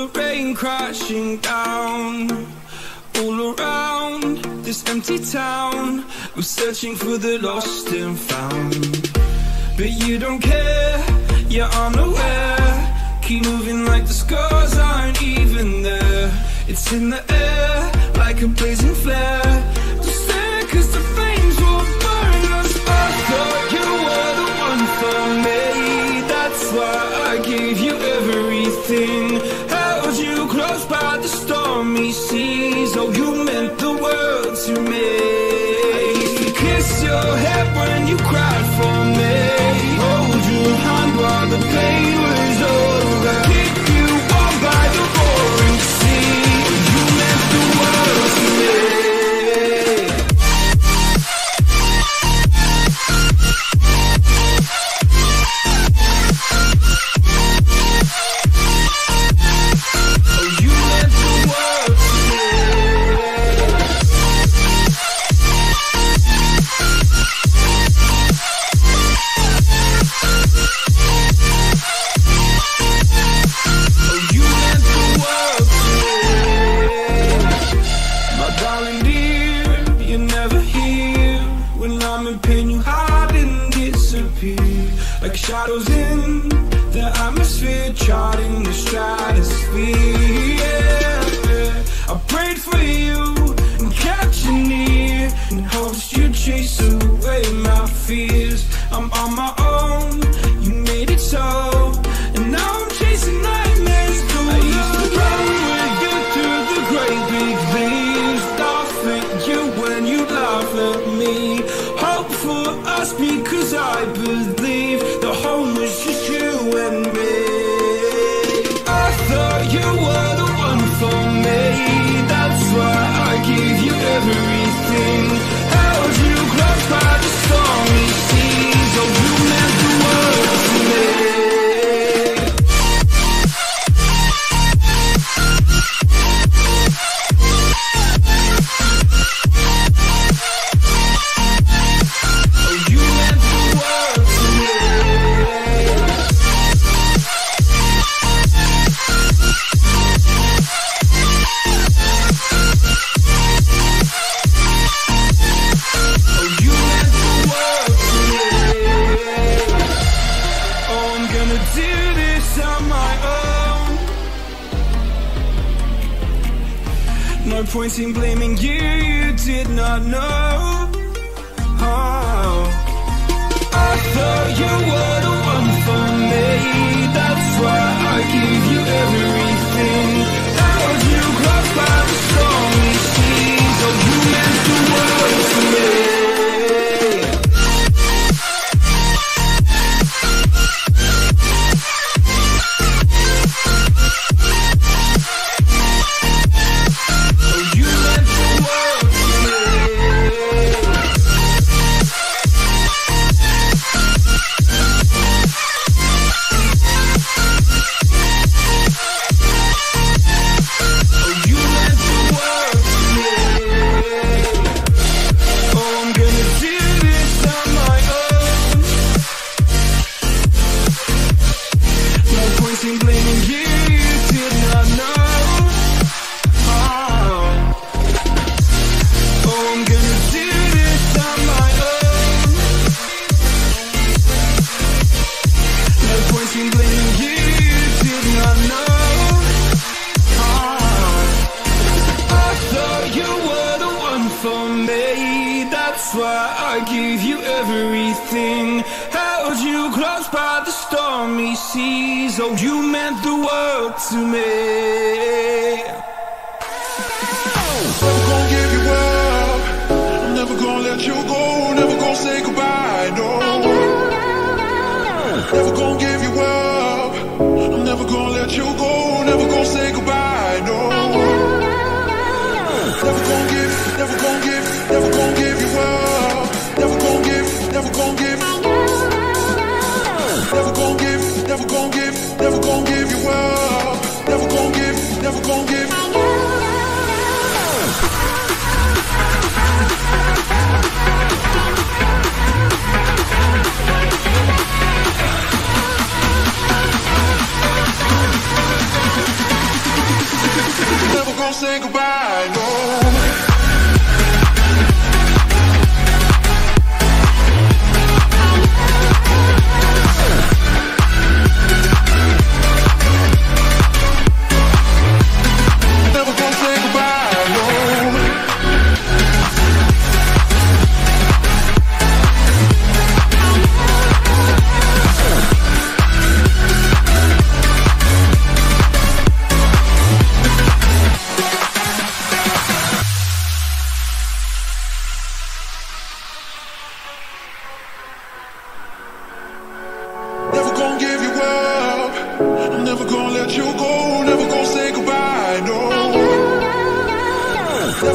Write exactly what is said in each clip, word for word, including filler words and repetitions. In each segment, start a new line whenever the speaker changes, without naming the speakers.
the rain crashing down. All around this empty town, we're searching for the lost and found. But you don't care, you're unaware. Keep moving like the scars aren't even there. It's in the air, like a blazing flare. Just stare, cause the flames will burn us. I thought you were the one for me. That's why I gave you everything. Held you close by the stormy seas. Oh, you meant the world to me. I used to kiss your head when you cried for me. Hold your hand while the pain was over. Keep you warm by the roaring sea. You meant the world to me. Like shadows in the atmosphere, charting the stratosphere. Yeah, yeah. I prayed for you and kept you near, in hopes you'd chase away my fears. I'm on my own, you made it so, and now I'm chasing nightmares through. I used to run with you through the great big leaves, laugh at you when you laugh at me. Hope for us because I believe the home was just you and me. I thought you were the one for me. That's why I gave you everything. Held you close by the stormy seas. Oh, you meant the world to me. No point in blaming you, you did not know. Oh, I thought you were the one for me. That's why I gave you everything. Held you close by the stormy seas. Oh, you meant the world to me. Oh, you meant the world to me.
Never gonna give you up. I'm never gonna let you go. Never gonna say goodbye, no. Never gonna give you up. I'm never gonna let you go. Never gonna say goodbye, no. Never gonna give, never gonna give, never gonna give you up. Never gonna give, never gonna give. Never gonna give, never gonna give, never gonna give you up. Never gonna give, never gonna give.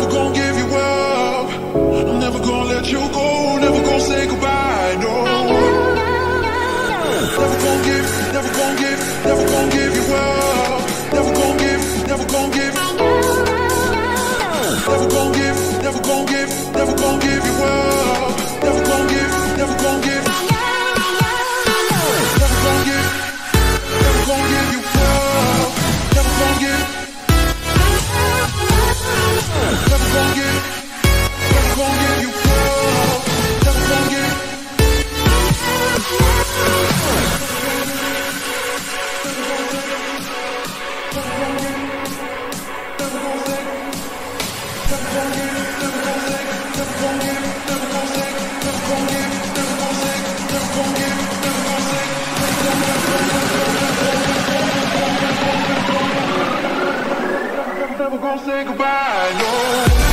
gonna give you up. I'm never gonna let you go. Never gonna say goodbye. No. Never gonna give, never gonna give, never gonna give you up. Never gonna give, never gonna give. Never gonna give, never gonna give, never gonna give you up. Never gonna give, never gonna give. Never gonna give, never gonna give you up. Never gonna give. Never gonna give, never gonna give you up. Never gonna give. Never gonna say goodbye, no.